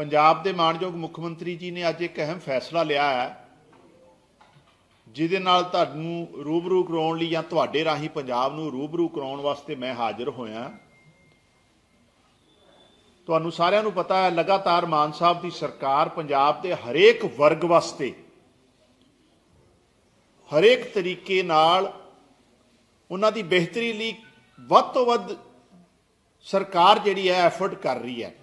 पंजाब के मानयोग मुख मंत्री जी ने अज एक अहम फैसला लिया है जिहदे नाल तुहानूं रूबरू कराउण लई जां तुहाडे राहीं पंजाब नूं रूबरू कराउण वास्ते मैं हाज़र होया। तुहानूं सारिआं नूं पता है लगातार मान साहब की सरकार पंजाब के हरेक वर्ग वास्ते हरेक तरीके नाल उन्हां दी बेहतरी लई वध तों वध सरकार जिहड़ी है एफर्ट कर रही है।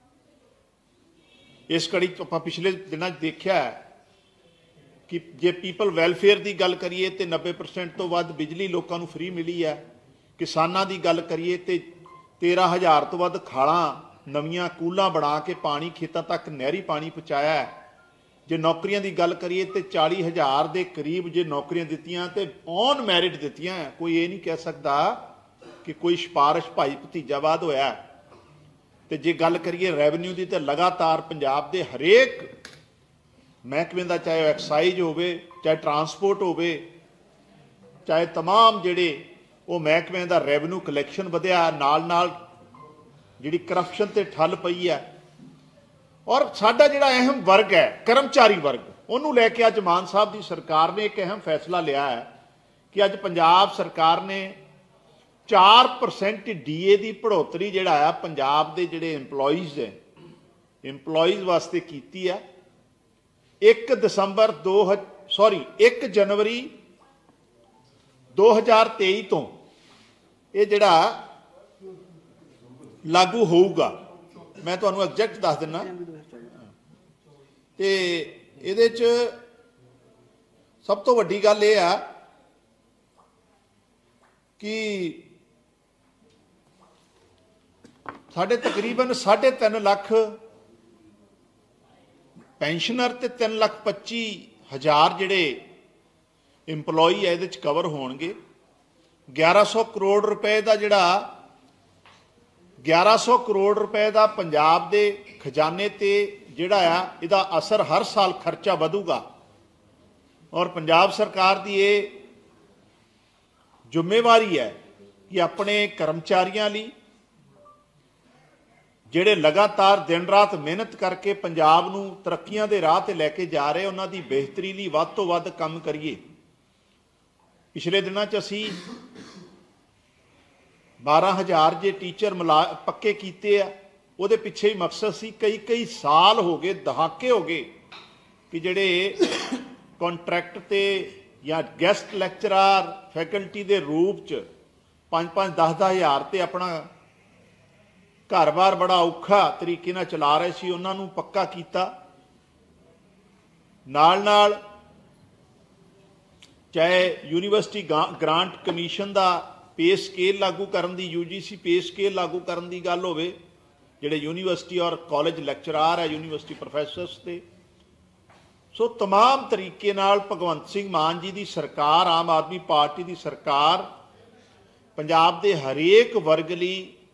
इस कड़ी आपां पिछले दिनों देखा है कि जे पीपल वैलफेयर की गल करिए तो 90% तो वध बिजली लोगों को फ्री मिली है। किसानों की गल करिए तो 13,000 तो वध खालां नवीं कूलां बना के पानी खेतों तक नहरी पानी पहुँचाया है। जे नौकरियों की गल करिए तो 40,000 के करीब जे नौकरियां दित्तियां ते ऑन मैरिट दित्तियां है। कोई ये नहीं कह सकता कि कोई सिफारिश भाई भतीजावाद होया। तो जे गल करिए रैवन्यू की तो लगातार पंजाब के हरेक महकमे का चाहे एक्साइज होवे चाहे ट्रांसपोर्ट होवे चाहे तमाम जिहड़े वो महकमे का रैवन्यू कलैक्शन वधिया नाल नाल जिहड़ी करप्शन ते ठल पई है। और साडा जिहड़ा अहम वर्ग है कर्मचारी वर्ग उन्होंने लैके अज मान साहब की सरकार ने एक अहम फैसला लिया है कि अज पंजाब सरकार ने 4% DA की बढ़ोतरी जिहड़ा है पंजाब के जिहड़े इंपलॉइज है इंपलॉइज वास्ते कीती है। 1 जनवरी 2023 तो ये जिहड़ा लागू होऊगा। मैं तुहानूं एग्जैक्ट दस दिना ते इहदे च सब तो वड्डी गल ये है कि साढ़े तकरीबन 3.5 लाख पेंशनर ते 3,25,000 जिहड़े इंपलॉई है इहदे च कवर होणगे। 1100 करोड़ रुपए का जिहड़ा 1100 करोड़ रुपए का पंजाब दे खजाने ते जिहड़ा आ इहदा असर हर साल खर्चा वधूगा। और पंजाब सरकार की ये जिम्मेवारी है कि अपने कर्मचारियों लई जिहड़े लगातार दिन रात मेहनत करके पंजाब नूं तरक्कियां दे राह ते लैके जा रहे उन्हां दी बेहतरी लई वध तों वध काम करिए। पिछले दिनों च असीं 12,000 जे टीचर पक्के कीते आ। उहदे पिछे ही मकसद सी कई साल हो गए दहाके हो गए कि जिहड़े कॉन्ट्रैक्ट ते या गैसट लैक्चरार फैकल्टी के रूप च 5-5, 10-10 हज़ार ते अपना घर बार बड़ा औखा तरीके नाल चला रहे सी उन्हां नूं पक्का कीता। नाल नाल चाहे यूनीवर्सिटी ग्रांट कमीशन का पे स्केल लागू करन दी UGC पे स्केल लागू करन दी गल होवे जिहड़े यूनीवर्सिटी और कॉलेज लैक्चरार है यूनीवर्सिटी प्रोफैसरस ते सो तमाम तरीके नाल भगवंत सिंह मान जी की सरकार आम आदमी पार्टी की सरकार पंजाब के हरेक वर्ग लई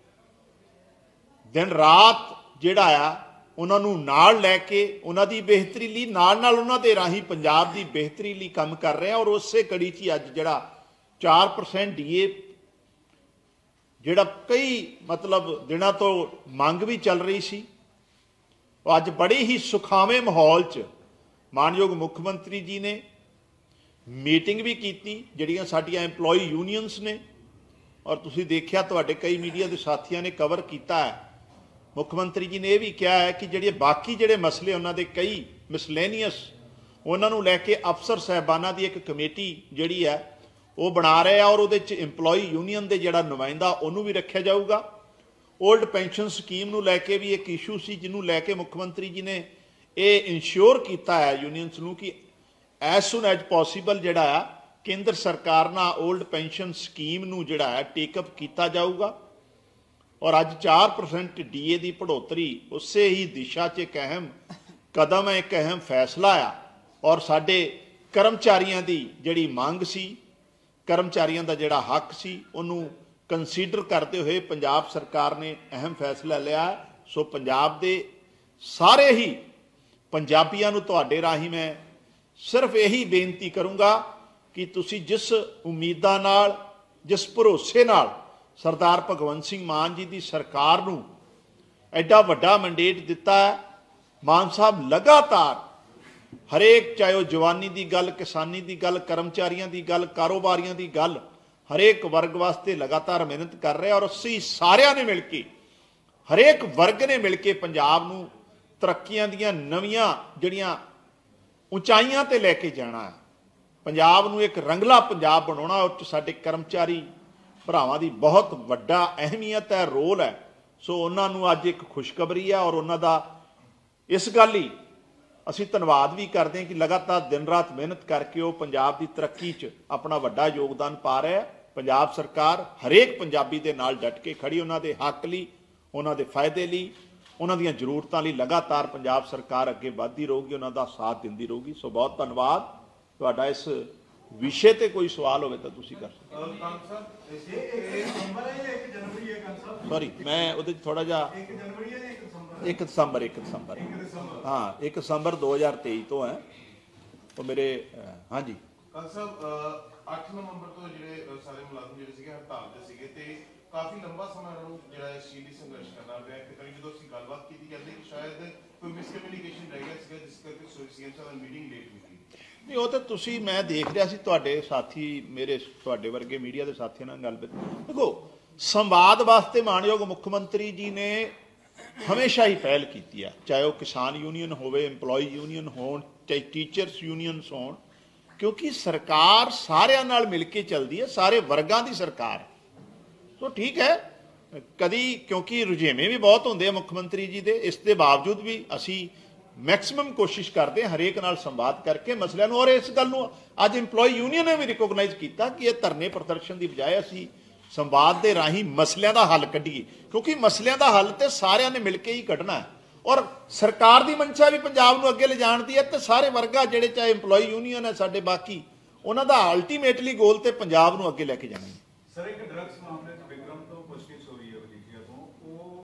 दिन रात जिहड़ा आ उन्हां नूं नाल लैके उन्हां दी बेहतरी लई नाल नाल उन्हां दे राहीं पंजाब की बेहतरी लई काम कर रहे हैं। और उसे कड़ी च अज जिहड़ा 4% DA जिहड़ा कई मतलब दिनों तो मंग भी चल रही सी अज बड़े ही सुखावे माहौल च मानयोग मुख मंत्री जी ने मीटिंग भी की जिहड़ियां साडीआं एम्पलॉई यूनीयनस ने। और तुसीं देखिआ तुहाडे कई मीडिया के साथियों ने कवर किया है। मुख मंत्री जी ने यह भी कहा है कि जिहड़े बाकी जिहड़े मसले उन्होंने कई मिसलेनियस उन्होंने लैके अफसर साहबाना की एक कमेटी जिहड़ी है वो बना रहे हैं। और उहदे च इंपलॉई यूनीयन के जिहड़ा नुमाइंदा उन्होंने भी रखा जाऊगा। ओल्ड पेंशन स्कीम नूं लैके भी एक इशू सी जिन्हों लैके मुख मंत्री जी ने ये इंश्योर किया है यूनीयनस नूं कि एज सुन एज पॉसीबल जिहड़ा है केंद्र सरकार नाल ओल्ड पेंशन स्कीम नूं जिहड़ा है टेकअप किया जाऊगा। और अज 4% DA की बढ़ोतरी उस ही दिशा च एक अहम कदम है एक अहम फैसला आ। और साडे कर्मचारियों की जिहड़ी मंग सी कर्मचारियों का जिहड़ा हक सी उन्होंने कंसीडर करते हुए पंजाब सरकार ने अहम फैसला लिया। सो पंजाब दे सारे ही पंजाबियों नूं तुहाडे राहीं मैं सिर्फ यही बेनती करूँगा कि तुसी जिस उम्मीदां नाल जिस भरोसे नाल सरदार भगवंत सिंह मान जी की सरकार नूं एडा वड्डा मैंडेट दिता है ਮਾਨ ਸਾਹਿਬ ਲਗਾਤਾਰ ਹਰੇਕ, ਚਾਹੇ ਉਹ ਜਵਾਨੀ ਦੀ ਗੱਲ, ਕਿਸਾਨੀ ਦੀ ਗੱਲ, ਕਰਮਚਾਰੀਆਂ ਦੀ ਗੱਲ, ਕਾਰੋਬਾਰੀਆਂ ਦੀ ਗੱਲ, ਹਰੇਕ ਵਰਗ ਵਾਸਤੇ ਲਗਾਤਾਰ ਮਿਹਨਤ ਕਰ ਰਿਹਾ। ਔਰ ਅਸੀਂ ਸਾਰਿਆਂ ਨੇ ਮਿਲ ਕੇ, ਹਰੇਕ ਵਰਗ ਨੇ ਮਿਲ ਕੇ ਪੰਜਾਬ ਨੂੰ ਤਰੱਕੀਆਂ ਦੀਆਂ ਨਵੀਆਂ ਜਿਹੜੀਆਂ ਉਚਾਈਆਂ ਤੇ ਲੈ ਕੇ ਜਾਣਾ ਹੈ। ਪੰਜਾਬ ਨੂੰ ਇੱਕ ਰੰਗਲਾ ਪੰਜਾਬ ਬਣਾਉਣਾ। ਉਹ 'ਚ ਸਾਡੇ ਕਰਮਚਾਰੀ ਭਰਾਵਾਂ ਦੀ ਬਹੁਤ ਵੱਡਾ ਅਹਿਮੀਅਤ ਹੈ, ਰੋਲ ਹੈ। ਸੋ ਉਹਨਾਂ ਨੂੰ ਅੱਜ ਇੱਕ ਖੁਸ਼ਖਬਰੀ ਹੈ ਔਰ ਉਹਨਾਂ ਦਾ ਇਸ ਗੱਲ ਹੀ ਅਸੀਂ ਧੰਨਵਾਦ ਵੀ ਕਰਦੇ ਹਾਂ ਕਿ ਲਗਾਤਾਰ ਦਿਨ ਰਾਤ ਮਿਹਨਤ ਕਰਕੇ ਉਹ ਪੰਜਾਬ ਦੀ ਤਰੱਕੀ 'ਚ ਆਪਣਾ ਵੱਡਾ ਯੋਗਦਾਨ ਪਾ ਰਿਹਾ ਹੈ। ਪੰਜਾਬ ਸਰਕਾਰ ਹਰੇਕ ਪੰਜਾਬੀ ਦੇ ਨਾਲ ਡਟ ਕੇ ਖੜੀ, ਉਹਨਾਂ ਦੇ ਹੱਕ ਲਈ, ਉਹਨਾਂ ਦੇ ਫਾਇਦੇ ਲਈ, ਉਹਨਾਂ ਦੀਆਂ ਜ਼ਰੂਰਤਾਂ ਲਈ ਲਗਾਤਾਰ ਪੰਜਾਬ ਸਰਕਾਰ ਅੱਗੇ ਵੱਧਦੀ ਰਹੂਗੀ, ਉਹਨਾਂ ਦਾ ਸਾਥ ਦਿੰਦੀ ਰਹੂਗੀ। ਸੋ ਬਹੁਤ ਧੰਨਵਾਦ ਤੁਹਾਡਾ। ਇਸ ਵਿਸ਼ੇ ਤੇ ਕੋਈ ਸਵਾਲ ਹੋਵੇ ਤਾਂ ਤੁਸੀਂ ਕਰ ਸਕਦੇ ਹੋ। ਸੌਰੀ, ਮੈਂ ਉਹਦੇ 'ਚ ਥੋੜਾ ਜਿਹਾ 1 ਦਸੰਬਰ ਹਾਂ 1 ਦਸੰਬਰ 2023 ਤੋਂ ਹੈ ਉਹ ਮੇਰੇ। ਹਾਂਜੀ ਕਾਂਗ ਸਾਹਿਬ, 8 ਨਵੰਬਰ ਤੋਂ ਜਿਹੜੇ ਸਾਰੇ ਮੁਲਾਜ਼ਮ ਜਿਹੜੇ ਸੀਗੇ ਹੜਤਾਲ ਤੇ ਸੀਗੇ ਤੇ ਕਾਫੀ ਲੰਬਾ ਸਮਾਂ ਇਹਨਾਂ ਨੂੰ ਜਿਹੜਾ ਇਸ ਚੀਜ਼ ਲਈ ਸੰਘਰਸ਼ ਕਰਨਾ ਪਿਆ। ਇੱਕ ਤਰ੍ਹਾਂ ਜਦੋਂ ਅਸੀਂ ਗੱਲਬਾਤ ਕੀਤੀ ਕਹਿੰਦੇ ਕਿ ਸ਼ਾਇਦ ਕੋਈ ਮਿਸਕਮਿਊਨੀਕੇਸ਼ਨ ਰਹਿ ਗਿਆ ਸੀਗਾ ਜਿਸ ਕਰਕੇ ਸੀਐਮ ਸਾਹਿਬ ਦੀ ਮੀਟਿੰਗ ਲੇਟ ਹੋਈ ਸੀ। ਨਹੀਂ, ਉਹ ਤਾਂ ਤੁਸੀਂ, ਮੈਂ ਦੇਖ ਰਿਹਾ ਸੀ ਤੁਹਾਡੇ ਸਾਥੀ, ਮੇਰੇ ਤੁਹਾਡੇ ਵਰਗੇ ਮੀਡੀਆ ਦੇ ਸਾਥੀਆਂ ਨਾਲ ਗੱਲ ਦੇਖੋ, ਸੰਵਾਦ ਵਾਸਤੇ ਮਾਨਯੋਗ ਮੁੱਖ ਮੰਤਰੀ ਜੀ ਨੇ ਹਮੇਸ਼ਾ ਹੀ ਪਹਿਲ ਕੀਤੀ ਹੈ, ਚਾਹੇ ਉਹ ਕਿਸਾਨ ਯੂਨੀਅਨ ਹੋਵੇ, EMPLOYEE ਯੂਨੀਅਨ ਹੋਣ, ਚਾਹੇ ਟੀਚਰਸ ਯੂਨੀਅਨਸ ਹੋਣ, ਕਿਉਂਕਿ ਸਰਕਾਰ ਸਾਰਿਆਂ ਨਾਲ ਮਿਲ ਕੇ ਚੱਲਦੀ ਹੈ, ਸਾਰੇ ਵਰਗਾਂ ਦੀ ਸਰਕਾਰ। ਸੋ ਠੀਕ ਹੈ, ਕਦੀ ਕਿਉਂਕਿ ਰੁਝੇਵੇਂ ਵੀ ਬਹੁਤ ਹੁੰਦੇ ਆ ਮੁੱਖ ਮੰਤਰੀ ਜੀ ਦੇ, ਇਸ ਦੇ ਬਾਵਜੂਦ ਵੀ ਅਸੀਂ ਮੈਕਸਿਮਮ ਕੋਸ਼ਿਸ਼ ਕਰਦੇ ਹਾਂ ਹਰੇਕ ਨਾਲ ਸੰਵਾਦ ਕਰਕੇ ਮਸਲਿਆਂ ਨੂੰ। ਔਰ ਇਸ ਗੱਲ ਨੂੰ ਅੱਜ EMPLOYEE ਯੂਨੀਅਨ ਨੇ ਵੀ ਰਿਕੋਗਨਾਈਜ਼ ਕੀਤਾ ਕਿ ਇਹ ਧਰਨੇ ਪ੍ਰਦਰਸ਼ਨ ਦੀ ਬਜਾਏ ਅਸੀਂ ਸੰਵਾਦ ਦੇ ਰਾਹੀਂ ਮਸਲਿਆਂ ਦਾ ਹੱਲ ਕੱਢੀਏ, ਕਿਉਂਕਿ ਮਸਲਿਆਂ ਦਾ ਹੱਲ ਤੇ ਸਾਰਿਆਂ ਨੇ ਮਿਲ ਕੇ ਹੀ ਕੱਢਣਾ ਹੈ। ਔਰ ਸਰਕਾਰ ਦੀ ਮਨਸ਼ਾ ਵੀ ਪੰਜਾਬ ਨੂੰ ਅੱਗੇ ਲਿਜਾਣ ਦੀ ਹੈ ਤੇ ਸਾਰੇ ਵਰਗਾ ਜਿਹੜੇ, ਚਾਹੇ EMPLOYEE ਯੂਨੀਅਨ ਹੈ ਸਾਡੇ, ਬਾਕੀ ਉਹਨਾਂ ਦਾ ਅਲਟੀਮੇਟਲੀ ਗੋਲ ਤੇ ਪੰਜਾਬ ਨੂੰ ਅੱਗੇ ਲੈ ਕੇ ਜਾਣਾ ਹੈ। ਸਰ, ਇੱਕ ਡਰੱਗਸ ਮਾਮਲੇ 'ਚ ਵਿਕਰਮ ਤੋਂ ਪੁੱਛਗਿੱਛ ਹੋ ਰਹੀ ਹੈ ਵਜੀਠੀਆ ਤੋਂ, ਉਹ